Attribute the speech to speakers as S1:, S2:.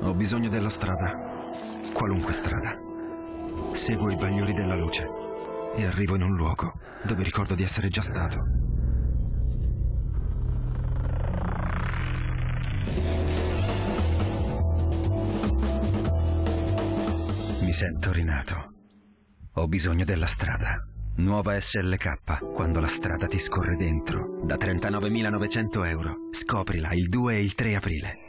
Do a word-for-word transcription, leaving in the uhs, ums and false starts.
S1: Ho bisogno della strada. Qualunque strada. Seguo i bagliori della luce e arrivo in un luogo dove ricordo di essere già stato. Mi sento rinato. Ho bisogno della strada. Nuova S L K, quando la strada ti scorre dentro. Da trentanovemilanovecento euro. Scoprila il due e il tre aprile.